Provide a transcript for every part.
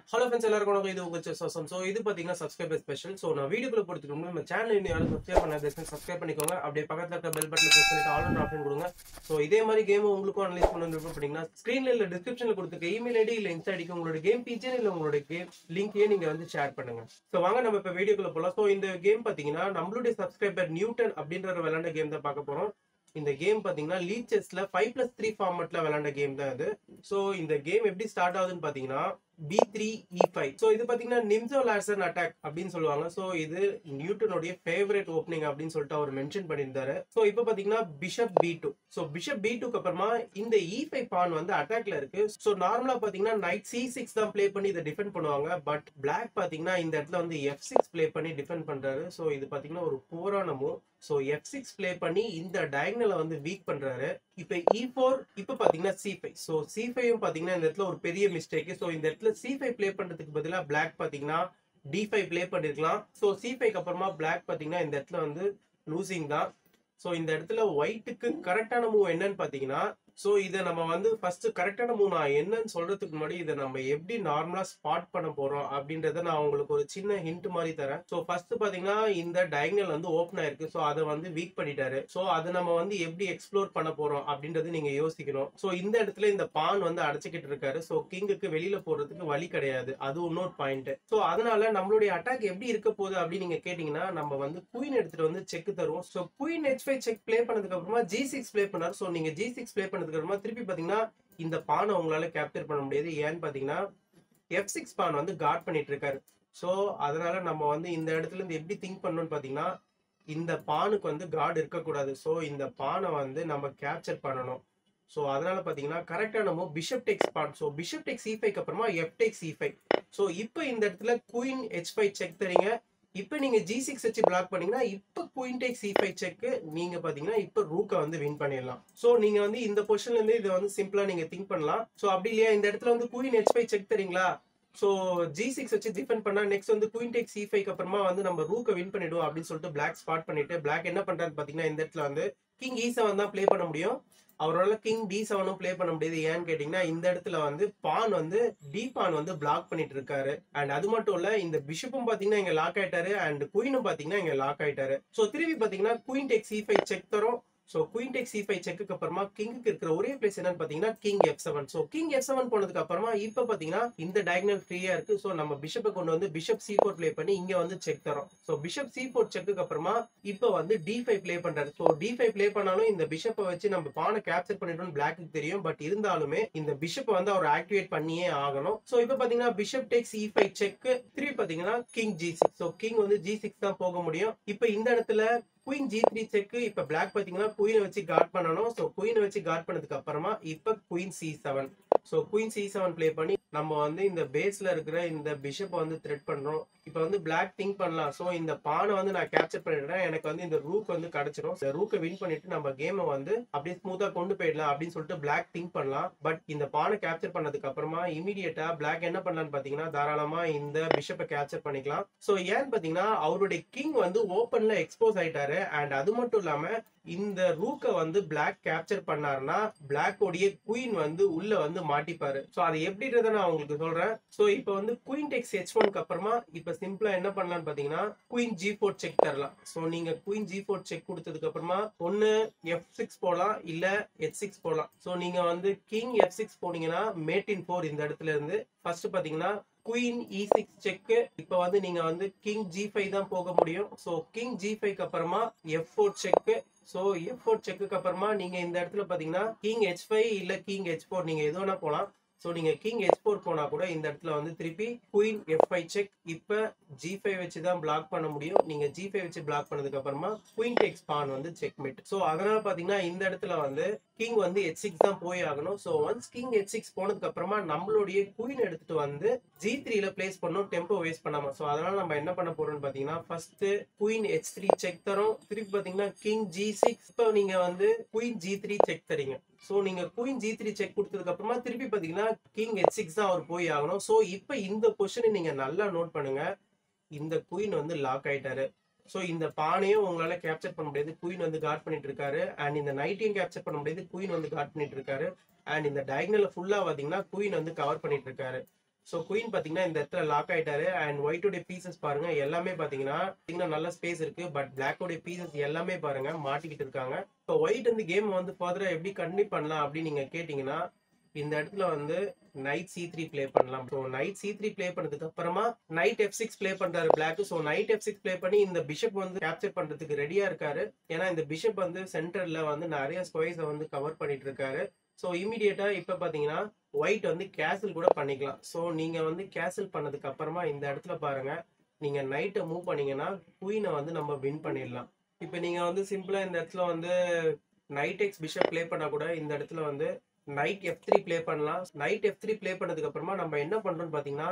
Hello friends, எல்லாருக்கும் வணக்கம். இது உங்க chessvaasam. So இது பாத்தீங்கன்னா subscriber special. So நான் வீடியோக்குள்ள போறதுக்கு முன்னாடி நம்ம சேனல் இன்னும் யாரும் subscribe பண்ணாதீங்க, subscribe பண்ணிக்கோங்க. அப்படியே பக்கத்துல இருக்க பெல் பட்டனை பிரஸ் பண்ணிட்டு ஆல் அண்ட் ஆப்ஷன் கொடுங்க. So இதே மாதிரி கேம் உங்களுக்கும் அனலைஸ் பண்ணனும் அப்படினா ஸ்கிரீன்ல இல்ல டிஸ்கிரிப்ஷன்ல கொடுத்திருக்க இமெயில் ஐடி இல்ல இன்ஸ்டா ஐடிக்கு உங்களோட கேம் பிக்சர் இல்ல உங்களோட கேம் லிங்கையே நீங்க வந்து ஷேர் பண்ணுங்க. So வாங்க நம்ம இப்ப வீடியோக்குள்ள போலாம். So இந்த கேம் பாத்தீங்கன்னா நம்மளுடைய சப்ஸ்கிரைபர் நியூட்டன் அப்படிங்கற விளையாண்ட கேம் தான் பார்க்க போறோம். இந்த கேம் பாத்தீங்கன்னா லீட் செஸ்ல 5+3 ஃபார்மட்ல விளையாண்ட கேம் தான் இது. சோ இந்த கேம் எப்படி ஸ்டார்ட் ஆகுதுன்னு பாத்தீங்கன்னா b3 e5. சோ இது பாத்தீங்கன்னா நிம்சோ லாசன் அட்டாக் அப்படின்னு சொல்லுவாங்க. சோ இது நியூட்டனுடைய ஃபேவரட் ஓப்பனிங் அப்படின்னு சொல்லிட்டு அவர் மென்ஷன் பண்ணியிருந்தாரு. சோ இப்போ பாத்தீங்கன்னா பிஷப் b2. சோ பிஷப் b2க்கு அப்புறமா இந்த e5 பான் வந்து அட்டாக்ல இருக்கு. சோ நார்மலா பாத்தீங்கன்னா நைட் c6 தான் ப்ளே பண்ணி இதை டிஃபெண்ட் பண்ணுவாங்க. பட் பிளாக் பாத்தீங்கன்னா இந்த இடத்துல வந்து f6 ப்ளே பண்ணி டிஃபெண்ட் பண்றாரு. சோ இது பாத்தீங்கன்னா ஒரு போரான மூவ். சோ f6 ப்ளே பண்ணி இந்த டயகனலை வந்து வீக் பண்றாரு. இப்ப e4 இப்ப பாத்தீங்கன்னா c5. சோ c5 பாத்தீங்கன்னா இந்த இடத்துல ஒரு பெரிய மிஸ்டேக். சோ இந்த இடத்துல c5 ப்ளே பண்றதுக்கு பதிலா பிளாக் பாத்தீங்கன்னா d5 ப்ளே பண்ணிருக்கலாம். சோ c5க்கு அப்புறமா பிளாக் பாத்தீங்கன்னா இந்த இடத்துல வந்து லூசிங் தான். சோ இந்த இடத்துல ஒயிட்டுக்கு கரெக்டான மூவ் என்னன்னு பாத்தீங்கன்னா சோ இதை நம்ம வந்து ஃபர்ஸ்ட் கரெக்டான மூவ் நான் என்னன்னு சொல்றதுக்கு முன்னாடி இதை நம்ம எப்படி நார்மலா ஸ்பாட் பண்ண போறோம் அப்படின்றத நான் உங்களுக்கு ஒரு சின்ன ஹிண்ட் மாதிரி தரேன். சோ ஃபர்ஸ்ட் பாத்தீங்கன்னா இந்த டயகனல் வந்து ஓப்பன் ஆயிருக்கு. சோ அதை வந்து வீக் பண்ணிட்டாரு. சோ அதை நம்ம வந்து எப்படி எக்ஸ்ப்ளோர் பண்ண போறோம் அப்படின்றது நீங்க யோசிக்கணும். சோ இந்த இடத்துல இந்த பான் வந்து அடைச்சிக்கிட்டு இருக்காரு. சோ கிங்குக்கு வெளியில போறதுக்கு வழி கிடையாது. அது இன்னொரு பாயிண்ட். சோ அதனால நம்மளுடைய அட்டாக் எப்படி இருக்க போகுது அப்படின்னு நீங்க கேட்டீங்கன்னா நம்ம வந்து குயின் எடுத்துட்டு வந்து செக் தருவோம். So queen h5 check play பண்ணதுக்கு அப்புறமா g6 ப்ளே பண்ணாரு. சோ நீங்க g6 ப்ளே பண்ணதுக்கு அப்புறமா திருப்பி பாத்தீங்கன்னா இந்த பானை உங்களால கேப்சர் பண்ண முடியாது. ஏன்னு பாத்தீங்கன்னா f6 பான் வந்து கார்ட் பண்ணிட்டு இருக்காரு. சோ அதனால நம்ம வந்து இந்த இடத்துல இருந்து எப்படி திங்க் பண்ணணும்னு பாத்தீங்கன்னா இந்த பானுக்கு வந்து கார்டு இருக்கக்கூடாது. சோ இந்த பானை வந்து நம்ம கேப்சர் பண்ணணும். சோ அதனால பாத்தீங்கன்னா கரெக்டா நம்ம bishop takes pawn. So bishop takes e5 அப்புறமா f டெக்ஸ் e5. சோ இப்போ இந்த இடத்துல குயின் h5 செக் தரீங்க. இப்போ நீங்க g6 வச்சு பிளாக் பண்ணீங்கன்னா இப்போ குயின் டேக்ஸ் e5 செக் நீங்க பாத்தீங்கன்னா இப்போ ரூக்க வந்து வின் பண்ணிடலாம். சோ நீங்க வந்து இந்த பொசிஷன்ல இருந்து இதை வந்து சிம்பிளா நீங்க திங்க் பண்ணலாம். சோ அப்படி இல்லையா இந்த இடத்துல வந்து குயின் h5 செக் தரீங்களா. சோ g6 வச்சு டிஃபெண்ட் பண்ணா நெக்ஸ்ட் வந்து குயின் டேக்ஸ் e5 அப்புறமா வந்து நம்ம ரூக்க வின் பண்ணிடுவோம் அப்படின்னு சொல்லிட்டு பிளாக் ஸ்பாட் பண்ணிட்டு பிளாக் என்ன பண்றாரு பாத்தீங்கன்னா இந்த இடத்துல வந்து கிங் e7 தான் ப்ளே பண்ண முடியும். அவரால் கிங் d7 ப்ளே பண்ண முடியாது. ஏன்னு கேட்டீங்கன்னா இந்த இடத்துல வந்து பான் வந்து டி பான் வந்து பிளாக் பண்ணிட்டு இருக்காரு. அண்ட் அது மட்டும் இல்ல இந்த பிஷப்பும் பாத்தீங்கன்னா இங்க லாக் ஆயிட்டாரு அண்ட் குயினும் பாத்தீங்கன்னா இங்க லாக் ஆயிட்டாரு. சோ திருப்பி பாத்தீங்கன்னா குயின் டெக்ஸ் e5 செக் தரும். சோ குயின் டெக்ஸ் e5 செக்குக்கு அப்புறமா கிங்குக்கு இருக்கிற ஒரே பிளேஸ் என்னன்னு பாத்தீங்கன்னா king f7. So king f7 போனதுக்கு அப்புறமா இப்ப பாத்தீங்கன்னா இந்த டயகனல் ஃப்ரீயா இருக்கு. சோ நம்ம பிஷப்பை கொண்டு வந்து பிஷப் c4 ப்ளே பண்ணி இங்க வந்து செக் தரோம். சோ பிஷப் c4 செக்குக்கு அப்புறமா இப்ப வந்து d5 ப்ளே பண்றாரு. சோ d5 ப்ளே பண்ணாலும் இந்த பிஷப்பை வச்சு நம்ம பானை கேப்சர் பண்ணிட்டோம்னு பிளாக்கு தெரியும். பட் இருந்தாலுமே இந்த பிஷப் வந்து அவர் ஆக்டிவேட் பண்ணியே ஆகணும். சோ இப்ப பாத்தீங்கன்னா பிஷப் டேக்ஸ் e5 செக். திருப்பி பாத்தீங்கன்னா கிங் g6. சோ கிங் வந்து g6 தான் போக முடியும். இப்ப இந்த இடத்துல குயின் g3 செக். இப்ப பிளாக் பாத்தீங்கன்னா குயினை வச்சு கார்ட் பண்ணணும். சோ குயினை வச்சு கார்ட் பண்ணதுக்கு அப்புறமா இப்ப queen c7. So queen c7 play பண்ணி நம்ம வந்து இந்த பேஸ்ல இருக்கிற இந்த பிஷப் வந்து த்ரெட் பண்றோம். இப்ப வந்து பிளாக் திங்க் பண்ணலாம். சோ இந்த பானை வந்து நான் கேப்சர் பண்ணிடுறேன். எனக்கு வந்து இந்த ரூக் வந்து கிடைச்சிடும். இந்த ரூக்கை வின் பண்ணிட்டு நம்ம கேமை வந்து அப்படியே ஸ்மூத்தா கொண்டு போயிடலாம் அப்படின்னு சொல்லிட்டு பிளாக் திங்க் பண்ணலாம். பட் இந்த பானை கேப்சர் பண்ணதுக்கு அப்புறமா இமீடியட்டா பிளாக் என்ன பண்ணலாம்னு பாத்தீங்கன்னா தாராளமா இந்த பிஷப்பை கேப்சர் பண்ணிக்கலாம். சோ ஏன்னு பாத்தீங்கன்னா அவருடைய கிங் வந்து ஓப்பன்ல எக்ஸ்போஸ் ஆயிட்டாரு. அண்ட் அது மட்டும் இல்லாம இந்த ரூக்க வந்து பிளாக் கேப்சர் பண்ணாருன்னா பிளாக் உடைய குயின் வந்து உள்ள வந்து மாட்டிப்பாரு. சோ அது எப்படின்றத நான் உங்களுக்கு சொல்றேன். சோ இப்போ வந்து குயின் டெக்ஸ் h1க்கு அப்புறமா இப்ப சிம்பிளா என்ன பண்ணலாம்னு பாத்தீங்கன்னா குயின் g4 செக் தரலாம். சோ நீங்க குயின் g4 செக் கொடுத்ததுக்கு அப்புறமா ஒன்னு f6 போலாம் இல்ல h6 போலாம். சோ நீங்க வந்து கிங் f6 போனீங்கன்னா மேட் இன் 4 இந்த இடத்துல இருந்து ஃபர்ஸ்ட் பாத்தீங்கன்னா குயின் e6 செக். இப்ப வந்து நீங்க வந்து கிங் g5 தான் போக முடியும். சோ கிங் g5க்கு அப்புறமா f4 செக். சோ f4 செக்குக்கு அப்புறமா நீங்க இந்த இடத்துல பாத்தீங்கன்னா கிங் h5 இல்ல கிங் h4 நீங்க எது வேணா போலாம். சோ நீங்க கிங் h4 போனா கூட இந்த இடத்துல வந்து திருப்பி குயின் f5 செக். இப்ப g5 வச்சு தான் பிளாக் பண்ண முடியும். நீங்க g5 வச்சு பிளாக் பண்ணதுக்கு அப்புறமா குயின் டெக்ஸ் பான் வந்து செக்மேட். சோ அதனால பாத்தீங்கன்னா இந்த இடத்துல வந்து கிங் வந்து h6 தான் போய் ஆகணும். சோ ஒன்ஸ் கிங் h6 போனதுக்கு அப்புறமா நம்மளுடைய குயின் எடுத்துட்டு வந்து g3ல பிளேஸ் பண்ணோம் டெம்போ வேஸ்ட் பண்ணாம. சோ அதனால நம்ம என்ன பண்ண போறோம்னு பாத்தீங்கன்னா ஃபர்ஸ்ட் குயின் h3 செக் தரோம். திருப்பி பாத்தீங்கன்னா கிங் g6. இப்போ நீங்க வந்து குயின் g3 செக் தரீங்க. சோ நீங்க குயின் g3 செக் கொடுத்ததுக்கு அப்புறமா திருப்பி பாத்தீங்கன்னா கிங் h6 தான் அவர் போய் ஆகணும். சோ இப்போ இந்த பொசிஷனை நீங்க நல்லா நோட் பண்ணுங்க. இந்த குயின் வந்து லாக் ஆயிட்டாரு. சோ இந்த பானையும் உங்களால கேப்சர் பண்ண முடியாது. குயின் வந்து கார்ட் பண்ணிட்டு இருக்காரு. அண்ட் இந்த நைட்டையும் கேப்சர் பண்ண முடியாது. குயின் வந்து கார்ட் பண்ணிட்டு இருக்காரு. அண்ட் இந்த டயகனல் ஃபுல்லா பாத்தீங்கன்னா குயின் வந்து கவர் பண்ணிட்டு இருக்காரு. ஸோ குயின் பார்த்தீங்கன்னா இந்த இடத்துல லாக் ஆயிட்டாரு. அண்ட் ஒயிட்டோடைய பீசஸ் பாருங்க எல்லாமே பார்த்தீங்கன்னா நல்ல ஸ்பேஸ் இருக்கு. பட் பிளாக்கோடைய பீசஸ் எல்லாமே பாருங்க மாட்டிக்கிட்டு இருக்காங்க. இப்போ ஒயிட் வந்து கேம் வந்து ஃபர்தரா எப்படி கண்டினியூ பண்ணலாம் அப்படின்னு நீங்க கேட்டீங்கன்னா, இந்த இடத்துல வந்து நைட் C3 ப்ளே பண்ணலாம். ஸோ நைட் C3 ப்ளே பண்ணதுக்கு அப்புறமா நைட் F6 ப்ளே பண்றாரு black. So knight F6 play பண்ணி இந்த பிஷப் வந்து கேப்சர் பண்றதுக்கு ரெடியா இருக்காரு. ஏன்னா இந்த பிஷப் வந்து சென்டர்ல வந்து நிறைய ஸ்கொயர்ஸை வந்து கவர் பண்ணிட்டு இருக்காரு. ஸோ இமீடியட்டா இப்ப பாத்தீங்கன்னா ஒயிட் வந்து கேசல் கூட பண்ணிக்கலாம். ஸோ நீங்க வந்து கேசல் பண்ணதுக்கு அப்புறமா இந்த இடத்துல பாருங்க, நீங்க நைட்டை மூவ் பண்ணீங்கன்னா குயினை வந்து நம்ம வின் பண்ணிடலாம். இப்போ நீங்க வந்து சிம்பிளா இந்த இடத்துல வந்து நைட் எக்ஸ் பிஷப் ப்ளே பண்ணா கூட இந்த இடத்துல வந்து நைட் F3 ப்ளே பண்ணலாம். நைட் F3 ப்ளே பண்ணதுக்கு அப்புறமா நம்ம என்ன பண்றோம்னு பாத்தீங்கன்னா,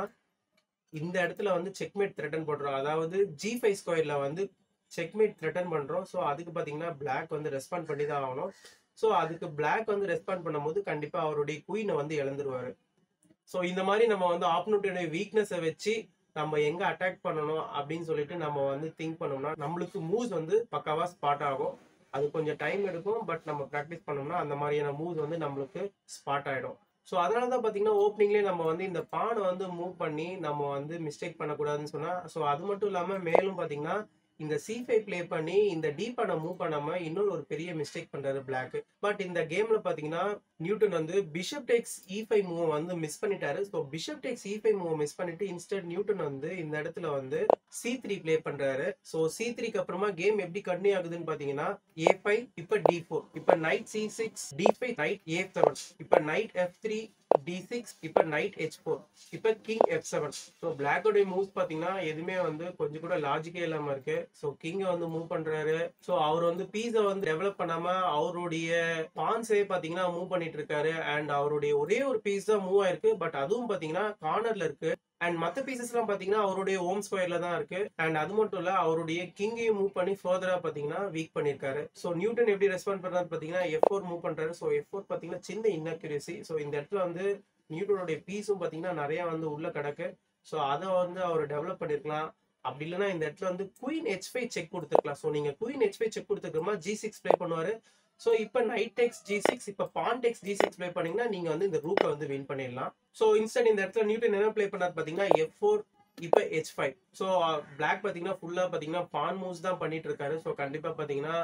இந்த இடத்துல வந்து செக்மேட் த்ரெட்டன் போடுறோம். அதாவது G5 ஸ்கொயர்ல வந்து செக்மேட் த்ரெட்டன் பண்றோம். ஸோ அதுக்கு பாத்தீங்கன்னா பிளாக் வந்து ரெஸ்பாண்ட் பண்ணி தான் ஆகணும். ஸோ அதுக்கு பிளாக் வந்து ரெஸ்பாண்ட் பண்ணும்போது கண்டிப்பா அவருடைய குயினை வந்து இழந்துருவாரு. ஸோ இந்த மாதிரி நம்ம வந்து ஆப்போனன்ட்டோட வீக்னஸை வச்சு நம்ம எங்க அட்டாக் பண்ணணும் அப்படின்னு சொல்லிட்டு நம்ம வந்து திங்க் பண்ணோம்னா நம்மளுக்கு மூவ்ஸ் வந்து பக்காவா ஸ்பாட் ஆகும். அது கொஞ்சம் டைம் எடுக்கும். பட் நம்ம ப்ராக்டிஸ் பண்ணோம்னா அந்த மாதிரியான மூவ்ஸ் வந்து நம்மளுக்கு ஸ்பாட் ஆயிடும். ஸோ அதனால தான் பார்த்தீங்கன்னா ஓப்பனிங்லேயே நம்ம வந்து இந்த பானை வந்து மூவ் பண்ணி நம்ம வந்து மிஸ்டேக் பண்ணக்கூடாதுன்னு சொன்னா. ஸோ அது மட்டும் இல்லாமல் மேலும் பார்த்தீங்கன்னா இந்த C5 ப்ளே பண்ணி இந்த டி பானை மூவ் பண்ணாம இன்னொரு ஒரு பெரிய மிஸ்டேக் பண்றாரு பிளாக். பட் இந்த கேம்ல பாத்தீங்கன்னா நியூட்டன் வந்து பிஷப் டேக்ஸ் E5 மூவ் வந்து மிஸ் பண்ணிட்டாரு. So bishop takes E5 move miss பண்ணிட்டு இன்ஸ்டன்ட் நியூட்டன் வந்து இந்த இடத்துல வந்து C3 ப்ளே பண்றாரு. ஸோ C3க்கு அப்புறமா கேம் எப்படி கண்டினியூ ஆகுதுன்னு பாத்தீங்கன்னா A5 இப்ப D4 இப்ப night C6 D5 night A7 இப்ப நைட் F3 D6 இப்ப நைட் H4 இப்ப கிங் F7. ஸோ பிளாக்கோட மூவ்ஸ் பாத்தீங்கன்னா எதுவுமே வந்து கொஞ்சம் கூட லாஜிக்கே இல்லாம இருக்கு. ஸோ கிங்க வந்து மூவ் பண்றாரு. ஸோ அவர் வந்து பீஸை வந்து டெவலப் பண்ணாம அவருடைய பான்ஸே பாத்தீங்கன்னா மூவ் பண்ணிட்டு இருக்காரு. அண்ட் அவருடைய ஒரே ஒரு பீஸ் தான் மூவ் ஆயிருக்கு. பட் அதுவும் பாத்தீங்கன்னா கார்னர்ல இருக்கு. அண்ட் மத்த பீசஸ் எல்லாம் பாத்தீங்கன்னா அவருடைய ஹோம் ஸ்கொயர்ல தான் இருக்கு. அண்ட் அது மட்டும் இல்ல அவருடைய கிங்கையும் மூவ் பண்ணி ஃபர்தரா பாத்தீங்கன்னா வீக் பண்ணிருக்காரு. ஸோ நியூட்டன் எப்படி ரெஸ்பாண்ட் பண்றாரு பாத்தீங்கன்னா F4 மூவ் பண்றாரு. ஸோ F4 பாத்தீங்கன்னா சின்ன இன்அக்யூரசி. ஸோ இந்த இடத்துல வந்து நியூட்டனுடைய பீஸும் பாத்தீங்கன்னா நிறைய வந்து உள்ள கிடக்கு. ஸோ அதை வந்து அவர் டெவலப் பண்ணிருக்கலாம். அப்படி இல்லைன்னா இந்த இடத்துல வந்து குயின் H5 செக் கொடுத்துருக்கலாம். ஸோ நீங்க குயின் H5 செக் கொடுத்துருக்கோமா G6 ப்ளே பண்ணுவாரு. ஸோ இப்போ நைட் டெக்ஸ் G6 இப்போ பான் டெக்ஸ் G6 ப்ளே பண்ணீங்கன்னா நீங்க வந்து இந்த ரூக்கை வந்து வின் பண்ணிடலாம். ஸோ இன்ஸ்டன்ட் இந்த இடத்துல நியூட்டன் என்ன ப்ளே பண்ணாரு பாத்தீங்கன்னா F4 இப்போ H5. ஸோ பிளாக் பாத்தீங்கன்னா ஃபுல்லா பாத்தீங்கன்னா பான் மூவ்ஸ் தான் பண்ணிட்டு இருக்காரு. ஸோ கண்டிப்பா பாத்தீங்கன்னா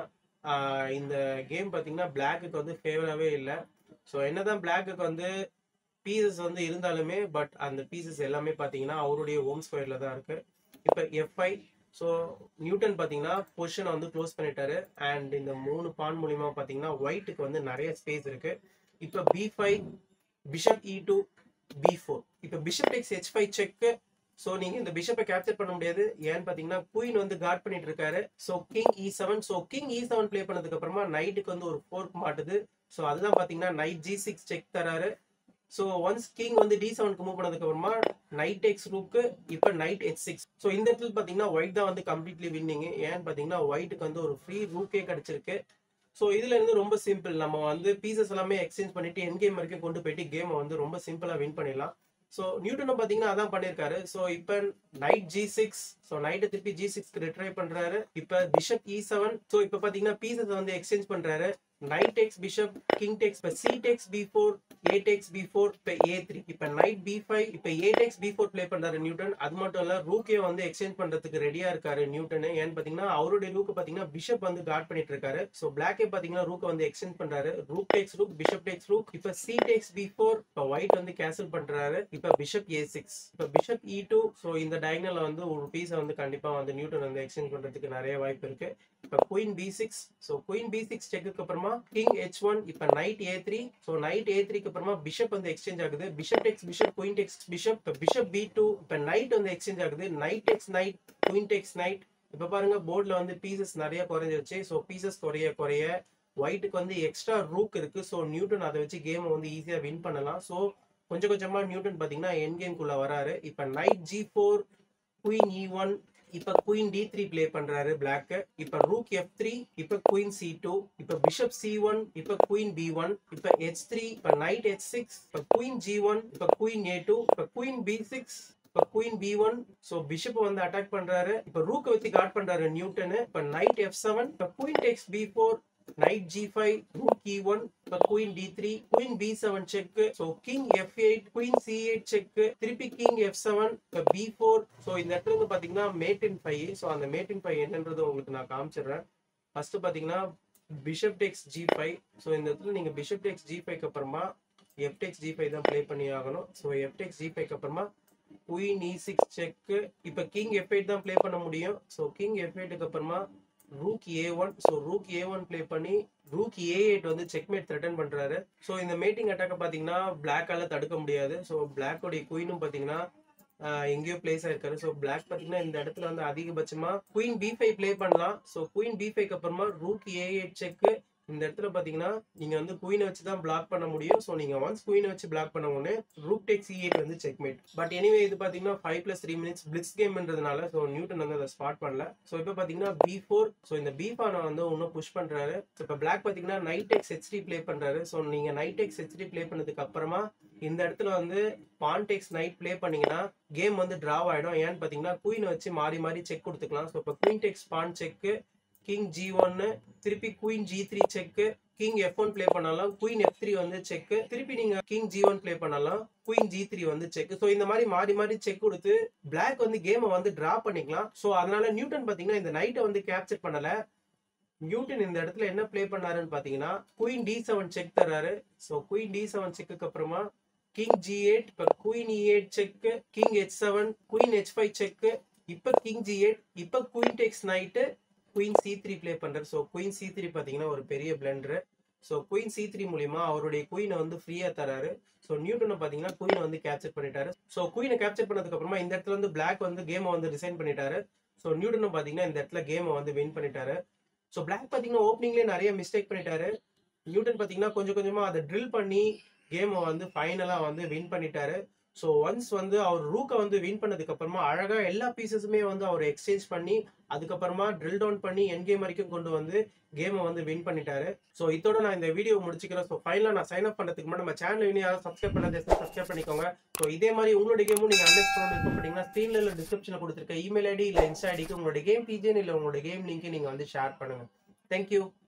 இந்த கேம் பாத்தீங்கன்னா பிளாக்குக்கு வந்து ஃபேவராகவே இல்லை. ஸோ என்னதான் பிளாக்குக்கு வந்து பீசஸ் வந்து இருந்தாலுமே பட் அந்த பீசஸ் எல்லாமே பாத்தீங்கன்னா அவருடைய ஹோம் ஸ்கொயர்ல தான் இருக்கு. இப்போ F5. ஸோ நியூட்டன் பாத்தீங்கன்னா பொசிஷனை வந்து க்ளோஸ் பண்ணிட்டாரு. அண்ட் இந்த 3 பான் மூலியமா பாத்தீங்கன்னா ஒயிட்டுக்கு வந்து நிறைய ஸ்பேஸ் இருக்கு. இப்போ B5 பிஷப் E2 B4 இப்போ bishop tax H5 check. So நீங்க இந்த பிஷப்பை கேப்சர் பண்ண முடியாது. ஏன்னு பாத்தீங்கன்னா குயின் வந்து கார்ட் பண்ணிட்டு இருக்காரு. So king E7. So king E7 play பண்ணதுக்கு அப்புறமா நைட்டுக்கு வந்து ஒரு ஃபோர்க் மாட்டுது. ஸோ அதுதான் பாத்தீங்கன்னா நைட் G6 செக் தராரு. ஸோ ஒன்ஸ் கிங் வந்து D7க்கு மூவ் பண்ணதுக்கு அப்புறமா நைட் டேக்ஸ் ரூக்கு இப்போ நைட் H6. ஸோ இந்த இடத்துல பாத்தீங்கன்னா ஒயிட் தான் வந்து கம்ப்ளீட்லி வின்னிங். ஏன்னு பாத்தீங்கன்னா ஒயிட்டுக்கு வந்து ஒரு ஃப்ரீ ரூக்கே கிடைச்சிருக்கு. ஸோ இதுல இருந்து ரொம்ப சிம்பிள் நம்ம வந்து பீசஸ் எல்லாமே எக்ஸ்சேஞ்ச் பண்ணிட்டு என் கேம் வரைக்கும் கொண்டு போயிட்டு கேமை வந்து ரொம்ப சிம்பிளா வின் பண்ணிடலாம். ஸோ நியூட்டனும் பாத்தீங்கன்னா அதான் பண்ணிருக்காரு. ஸோ இப்போ நைட் G6. ஸோ நைட்டை திருப்பி G6க்கு ரிட்ரை பண்றாரு. இப்போ பிஷப் E7. ஸோ இப்போ பாத்தீங்கன்னா பீசஸ் வந்து எக்ஸ்சேஞ்ச் பண்றாரு. Knight takes bishop king takes இப்போ C takes B4 A takes B4 இப்போ A3 இப்போ நைட் B5 இப்போ A டேக்ஸ் B4 ப்ளே பண்றாரு நியூட்டன். அது மட்டும் இல்ல ரூக்கே வந்து எக்ஸ்சேஞ்ச் பண்றதுக்கு ரெடியா இருக்காரு நியூட்டன். ஏன்னு பாத்தீங்கன்னா அவருடைய ரூக்கு பாத்தீங்கன்னா பிஷப் வந்து கார்ட் பண்ணிட்டு இருக்காரு. ஸோ பிளாக்கே பாத்தீங்கன்னா ரூக் வந்து எக்ஸ்சேஞ்ச் பண்றாரு. Rook takes rook bishop takes rook இப்போ C டேக்ஸ் B4 இப்போ ஒயிட் வந்து கேன்சல் பண்றாரு. இப்போ பிஷப் A6 இப்போ பிஷப் E2. ஸோ இந்த டயகனல்ல வந்து ஒரு பீஸை வந்து கண்டிப்பா வந்து நியூட்டன் வந்து எக்ஸ்சேஞ்ச் பண்றதுக்கு நிறைய வாய்ப்பு இருக்கு. இப்போ queen B6. So queen B6 செக்குக்கு அப்புறமா கிங் H1 இப்போ நைட் A3. ஸோ நைட் A3க்கு அப்புறமா பிஷப் வந்து எக்ஸ்சேஞ்ச் ஆகுது. Bishop takes bishop queen takes bishop இப்போ பிஷப் B2 இப்போ நைட் வந்து எக்ஸ்சேஞ்ச் ஆகுது. Knight takes knight queen takes knight. இப்போ பாருங்க போர்டில் வந்து பீசஸ் நிறைய குறைஞ்சிருச்சு. ஸோ பீசஸ் குறைய குறைய ஒயிட்டுக்கு வந்து எக்ஸ்ட்ரா ரூக் இருக்கு. ஸோ நியூட்டன் அதை வச்சு கேமை வந்து ஈஸியா வின் பண்ணலாம். ஸோ கொஞ்சம் கொஞ்சமா நியூட்டன் பாத்தீங்கன்னா என் கேம்குள்ள வராரு. இப்போ நைட் G4 குயின் E1 இப்போ குயின் D3 ப்ளே பண்றாரு பிளாக். இப்போ ரூக் F3 இப்போ குயின் C2 இப்போ பிஷப் C1 இப்போ குயின் B1 இப்போ H3 இப்போ நைட் H6 இப்போ குயின் G1 இப்போ குயின் A2 இப்போ குயின் B6 இப்போ குயின் B1. ஸோ பிஷப் வந்து அட்டாக் பண்றாரு. இப்போ ரூக் வச்சு கார்ட் பண்றாரு நியூட்டன். இப்போ நைட் F7 இப்போ queen takes B4 knight g5, rook e1, queen d3, queen b7 check, so king f8, queen c8 check, திருப்பி king f7, b4. so இந்த இடத்துல வந்து பாத்தீங்கன்னா mate in 5. so அந்த mate in 5 என்னன்றது உங்களுக்கு நான் காமிச்சிடுறேன். ஃபர்ஸ்ட் பாத்தீங்கன்னா bishop takes g5. so இந்த இடத்துல நீங்க bishop takes g5 க்கு அப்புறமா f takes g5 தான் ப்ளே பண்ணி ஆகணும். so f takes g5 க்கு அப்புறமா queen e6 check. இப்போ king f8 தான் ப்ளே பண்ண முடியும். so king f8 க்கு அப்புறமா rook a1. so rook a1 play பண்ணி rook a8 வந்து செக்மேட் த்ரெட்டன் பண்றாரு. so இந்த மேட்டிங் அட்டாக்க பாத்தீங்கன்னா பிளாக்கால தடுக்க முடியாது. so பிளாக் உடைய குயினும் பாத்தீங்கன்னா எங்கேயோ பிளேஸ் ஆயிருக்காரு. ஸோ பிளாக் பாத்தீங்கன்னா இந்த இடத்துல வந்து அதிகபட்சமா குயின் b5 ப்ளே பண்ணலாம். ஸோ குயின் b5 அப்புறமா rook a8 செக். இந்த இடத்துல பாத்தீங்கன்னா நீங்க வந்து குயினை வச்சு தான் பிளாக் பண்ண முடியும். ஸோ நீங்க ஒன்ஸ் குயினை வச்சு பிளாக் பண்ண உடனே rook takes e8 வந்து செக்மேட். பட் எனிவே இது பாத்தீங்கன்னா 5+3 minutes பிளிட்ஸ் கேம்ன்றதுனால ஸோ நியூட்டன் வந்து அதை ஸ்பாட் பண்ணல. ஸோ இப்போ பாத்தீங்கன்னா b4. ஸோ இந்த b4 வந்து இன்னும் புஷ் பண்றாரு. இப்போ பிளாக் பாத்தீங்கன்னா knight takes h3 ப்ளே பண்றாரு. ஸோ நீங்க knight takes h3 ப்ளே பண்ணதுக்கு அப்புறமா இந்த இடத்துல வந்து pawn takes knight ப்ளே பண்ணீங்கன்னா கேம் வந்து டிராவ் ஆயிடும். ஏன்னு பாத்தீங்கன்னா குயின் வச்சு மாறி மாறி செக் கொடுத்துக்கலாம். ஸோ இப்போ queen takes pawn check, king g1, திருப்பி queen g3 check, king f1 play பண்ணலாம், குயின் f3 வந்து செக், திருப்பி நீங்க கிங் g1 ப்ளே பண்ணலாம், குயின் g3 வந்து செக். ஸோ இந்த மாதிரி மாறி மாறி செக் கொடுத்து பிளாக் வந்து கேமை வந்து டிரா பண்ணிக்கலாம். ஸோ அதனால நியூட்டன் பாத்தீங்கன்னா இந்த நைட்டை வந்து கேப்சர் பண்ணல. நியூட்டன் இந்த இடத்துல என்ன ப்ளே பண்ணாருன்னு பாத்தீங்கன்னா குயின் d7 செக் தர்றாரு. ஸோ குயின் d7 செக்கு அப்புறமா கிங் g8, இப்போ queen e8 check, king h7, queen h5 check, இப்போ கிங் g8, இப்போ queen takes knight, queen c3 play பண்றாரு. ஸோ குயின் c3 பாத்தீங்கன்னா ஒரு பெரிய பிளண்டர். ஸோ குயின் c3 மூலியமா அவருடைய குயினை வந்து ஃப்ரீயா தராரு. ஸோ நியூட்டனை பாத்தீங்கன்னா குயினை வந்து கேப்சர் பண்ணிட்டாரு. ஸோ குயினை கேப்சர் பண்ணதுக்கு அப்புறமா இந்த இடத்துல வந்து பிளாக் வந்து கேமை வந்து ரிசைன் பண்ணிட்டாரு. ஸோ நியூட்டனை பாத்தீங்கன்னா இந்த இடத்துல கேமை வந்து வின் பண்ணிட்டாரு. ஸோ பிளாக் பாத்தீங்கன்னா ஓப்பனிங்லேயே நிறைய மிஸ்டேக் பண்ணிட்டாரு. நியூட்டன் பாத்தீங்கன்னா கொஞ்சம் கொஞ்சமா அதை ட்ரில் பண்ணி கேமை வந்து ஃபைனலா வந்து வின் பண்ணிட்டாரு. ஸோ ஒன்ஸ் வந்து அவர் ரூக்கை வந்து வின் பண்ணதுக்கு அப்புறமா அழகா எல்லா பீசஸுமே வந்து அவர் எக்ஸ்சேஞ்ச் பண்ணி அதுக்கப்புறமா ட்ரில் டவுன் பண்ணி என் கேம் வரைக்கும் கொண்டு வந்து கேமை வந்து வின் பண்ணிட்டாரு. ஸோ இதோட நான் இந்த வீடியோ முடிச்சுக்கிறேன். ஸோ ஃபைனலாக நான் சைன் அப் பண்ணதுக்கு முன்னாடி நம்ம சேனல் இன்னும் யாரும் சப்ஸ்கிரைப் பண்ணாத சப்ஸ்கிரைப் பண்ணிக்கோங்க. ஸோ இதே மாதிரி உங்களோட கேமும் நீங்க அனலைஸ் பண்ணணும் விருப்பப்பட்டீங்கன்னா ஸ்க்ரீன்ல இல்லை டிஸ்கிரிப்ஷனில் கொடுத்துருக்க இமெயில் ஐடி இல்லை இன்ஸ்டா ஐடிக்கு உங்களோட கேம் பிஜின்னு இல்லை உங்களோட கேம் லிங்க் நீங்க வந்து ஷேர் பண்ணுங்க. தேங்க்யூ.